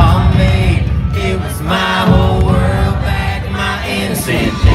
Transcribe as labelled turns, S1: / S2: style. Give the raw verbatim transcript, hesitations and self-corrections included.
S1: on me. It was my whole world back, my innocent day.